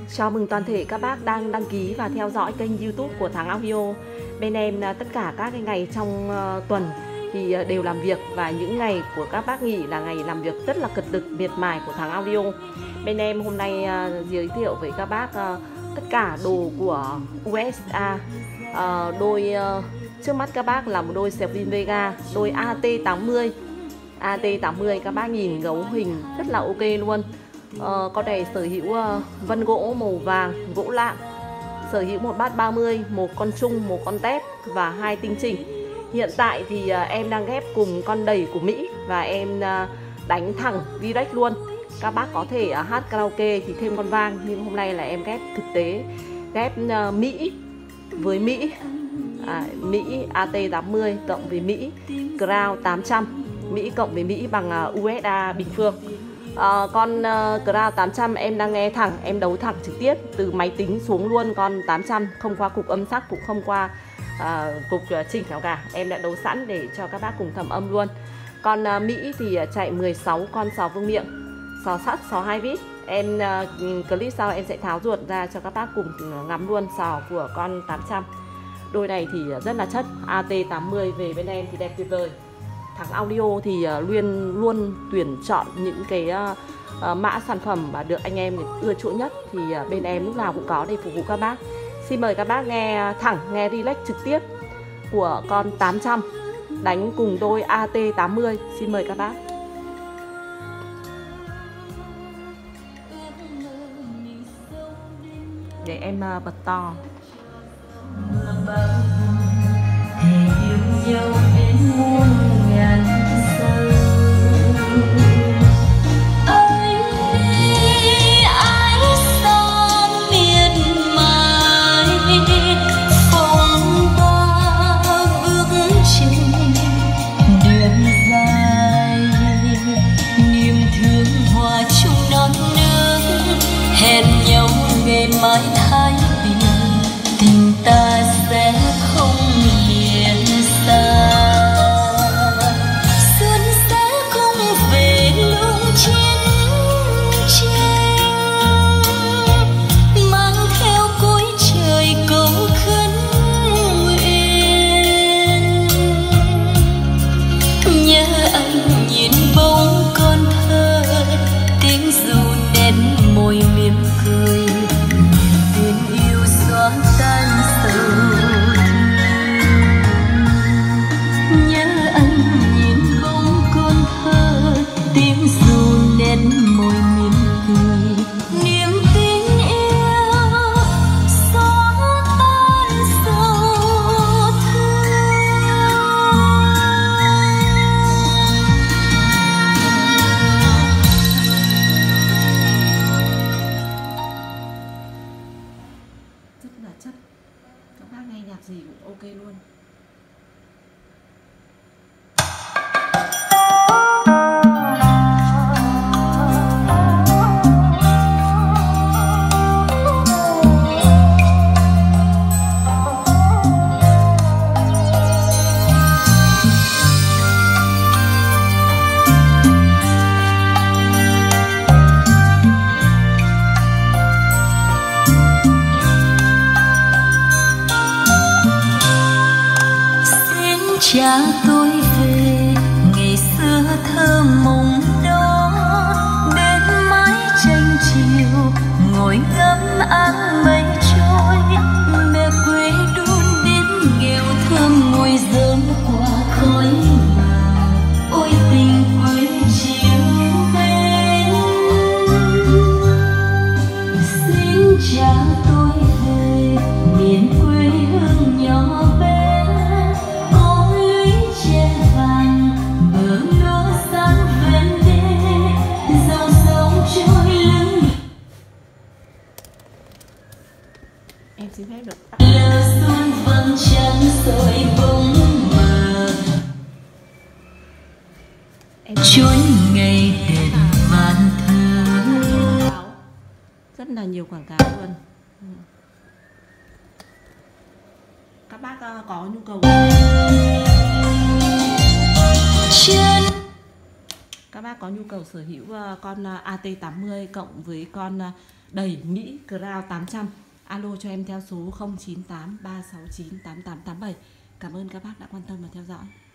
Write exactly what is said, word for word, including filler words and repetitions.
Chào mừng toàn thể các bác đang đăng ký và theo dõi kênh YouTube của Thắng Audio. Bên em tất cả các cái ngày trong uh, tuần thì đều làm việc, và những ngày của các bác nghỉ là ngày làm việc rất là cật lực miệt mài của Thắng Audio. Bên em hôm nay uh, giới thiệu với các bác uh, tất cả đồ của u ét a. Uh, đôi uh, trước mắt các bác là một đôi Selvin Vega, đôi a tê tám mươi. a tê tám mươi các bác nhìn gấu hình rất là ok luôn. Uh, con này sở hữu uh, vân gỗ màu vàng, gỗ lạng, sở hữu một bát ba mươi, một con trung, một con tép và hai tinh chỉnh. Hiện tại thì uh, em đang ghép cùng con đầy của Mỹ và em uh, đánh thẳng direct luôn. Các bác có thể uh, hát karaoke thì thêm con vang, nhưng hôm nay là em ghép thực tế, ghép uh, Mỹ với Mỹ, à, Mỹ a tê tám mươi cộng với Mỹ Crown tám trăm, Mỹ cộng với Mỹ bằng uh, u ét a bình phương. Uh, con uh, Crown tám trăm em đang nghe thẳng, em đấu thẳng trực tiếp từ máy tính xuống luôn con tám trăm, không qua cục âm sắc, cũng không qua uh, cục uh, chỉnh nào cả. Em đã đấu sẵn để cho các bác cùng thẩm âm luôn. Con uh, Mỹ thì uh, chạy mười sáu con sò vương miệng, sò sắt, sò hai vít. Em uh, clip sau em sẽ tháo ruột ra cho các bác cùng ngắm luôn sò của con tám trăm. Đôi này thì rất là chất, a tê tám mươi về bên em thì đẹp tuyệt vời. Thắng Audio thì uh, luôn luôn tuyển chọn những cái uh, uh, mã sản phẩm mà được anh em ưa chuộng nhất, thì uh, bên em lúc nào cũng có để phục vụ các bác. Xin mời các bác nghe thẳng, nghe relax trực tiếp của con tám trăm đánh cùng đôi a tê tám mươi. Xin mời các bác. Để em uh, bật to. Hẹn nhau ngày mai thái bình, tình ta sẽ không liền xa. Xuân sẽ không về lúc chiến tranh, mang theo cõi trời cầu khấn nguyện. Nhớ anh nhìn bóng con thơ, tiếng ru nén môi mỉm cười, niềm tin yêu xóa tan sầu. Nhớ anh nhìn bóng con thơ, tiếng ru nén môi mỉm cười, niềm tin yêu xóa tan sầu thương. Rất là chất, các bác nghe nhạc gì cũng ok luôn. Cha tôi về ngày xưa thơ mộng đó, bên mái tranh chiều ngồi ngắm áng mây trôi. Mẹ quê đun đến nghèo thơm ngồi rơm qua khói mà, ôi tình quê chiều bên. Xin cha tôi về miền quê hương nhỏ bé, em xin phép được tắt. Lờ xuân vầng trăng soi bóng mờ, Em chuối ngày đèn vạn thơ. rất là nhiều quảng cáo luôn. Các bác uh, có nhu cầu Chân các bác có nhu cầu sở hữu con A T tám mươi cộng với con đầy Mỹ Crown tám trăm, alo cho em theo số không chín tám ba sáu chín tám tám tám bảy. Cảm ơn các bác đã quan tâm và theo dõi.